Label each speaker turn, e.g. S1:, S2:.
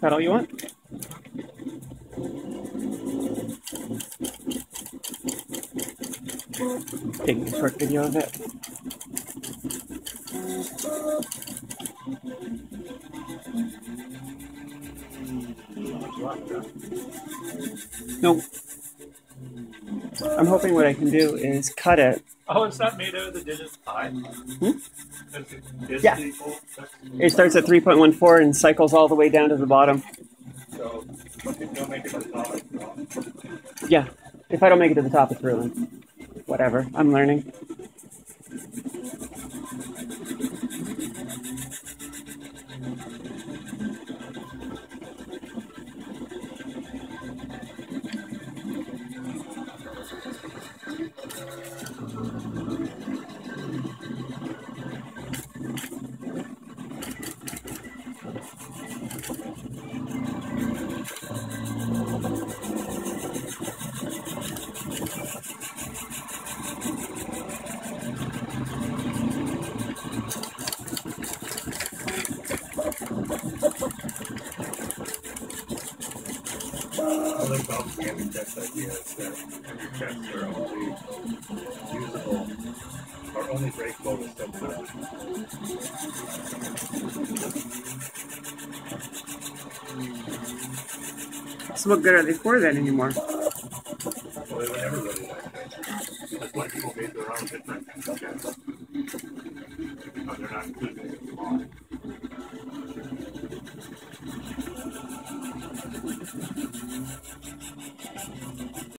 S1: that all you want? Take a short video of it. Nope. I'm hoping what I can do is cut it.
S2: Oh, it's not made out of the digits pi?
S1: Yeah. It starts at 3.14 and cycles all the way down to the bottom.
S2: So, if you don't make it to the top, it's wrong.
S1: Yeah. If I don't make it to the top, it's ruined. Whatever. I'm learning.
S2: I like all the anti-text ideas that your checks are only usable or only breakable with some
S1: So what good are they for then anymore?
S2: Well, they were never really like that. That's why people made their own different checks.